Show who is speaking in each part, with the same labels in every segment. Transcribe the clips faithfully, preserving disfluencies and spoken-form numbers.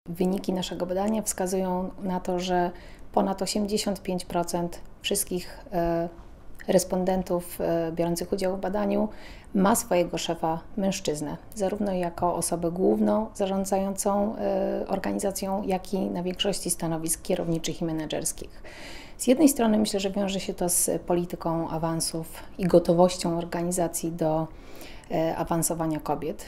Speaker 1: Wyniki naszego badania wskazują na to, że ponad osiemdziesiąt pięć procent wszystkich respondentów biorących udział w badaniu ma swojego szefa mężczyznę, zarówno jako osobę główną zarządzającą organizacją, jak i na większości stanowisk kierowniczych i menedżerskich. Z jednej strony myślę, że wiąże się to z polityką awansów i gotowością organizacji do awansowania kobiet,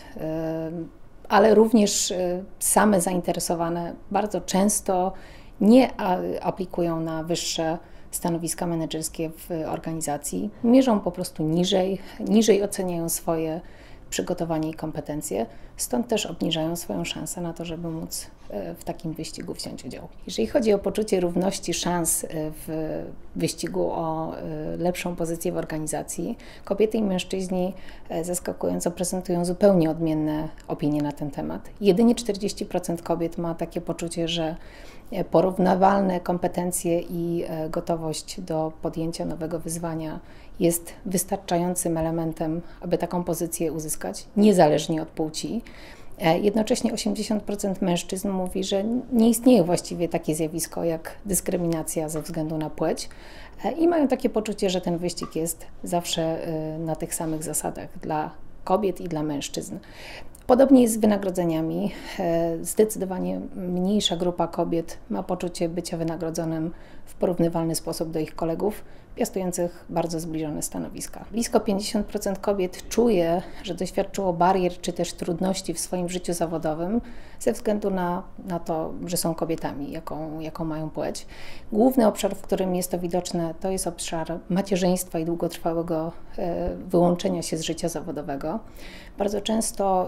Speaker 1: ale również same zainteresowane bardzo często nie aplikują na wyższe stanowiska menedżerskie w organizacji, mierzą po prostu niżej, niżej oceniają swoje przygotowanie i kompetencje, stąd też obniżają swoją szansę na to, żeby móc w takim wyścigu wziąć udział. Jeżeli chodzi o poczucie równości szans w wyścigu o lepszą pozycję w organizacji, kobiety i mężczyźni zaskakująco prezentują zupełnie odmienne opinie na ten temat. Jedynie czterdzieści procent kobiet ma takie poczucie, że porównywalne kompetencje i gotowość do podjęcia nowego wyzwania jest wystarczającym elementem, aby taką pozycję uzyskać, niezależnie od płci. Jednocześnie osiemdziesiąt procent mężczyzn mówi, że nie istnieje właściwie takie zjawisko jak dyskryminacja ze względu na płeć i mają takie poczucie, że ten wyścig jest zawsze na tych samych zasadach dla kobiet i dla mężczyzn. Podobnie jest z wynagrodzeniami. Zdecydowanie mniejsza grupa kobiet ma poczucie bycia wynagrodzonym w porównywalny sposób do ich kolegów, piastujących bardzo zbliżone stanowiska. Blisko pięćdziesiąt procent kobiet czuje, że doświadczyło barier czy też trudności w swoim życiu zawodowym ze względu na, na to, że są kobietami, jaką, jaką mają płeć. Główny obszar, w którym jest to widoczne, to jest obszar macierzyństwa i długotrwałego e, wyłączenia się z życia zawodowego. Bardzo często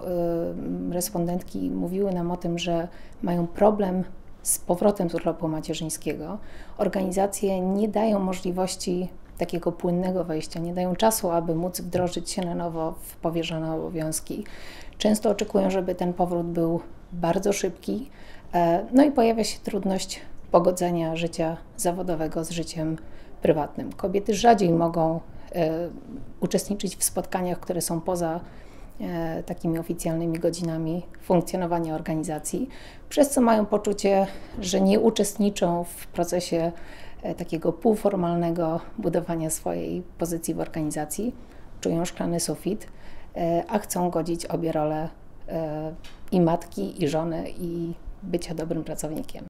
Speaker 1: e, respondentki mówiły nam o tym, że mają problem z powrotem z urlopu macierzyńskiego. Organizacje nie dają możliwości takiego płynnego wejścia, nie dają czasu, aby móc wdrożyć się na nowo w powierzone obowiązki. Często oczekują, żeby ten powrót był bardzo szybki, no i pojawia się trudność pogodzenia życia zawodowego z życiem prywatnym. Kobiety rzadziej mogą uczestniczyć w spotkaniach, które są poza takimi oficjalnymi godzinami funkcjonowania organizacji, przez co mają poczucie, że nie uczestniczą w procesie takiego półformalnego budowania swojej pozycji w organizacji, czują szklany sufit, a chcą godzić obie role i matki, i żony, i bycia dobrym pracownikiem.